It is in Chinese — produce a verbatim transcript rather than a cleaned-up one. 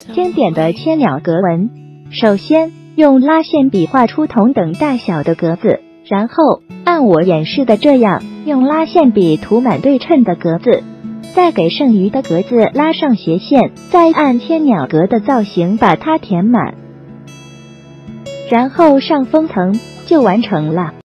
经典的千鸟格纹。首先，用拉线笔画出同等大小的格子，然后按我演示的这样，用拉线笔涂满对称的格子，再给剩余的格子拉上斜线，再按千鸟格的造型把它填满，然后上封层就完成了。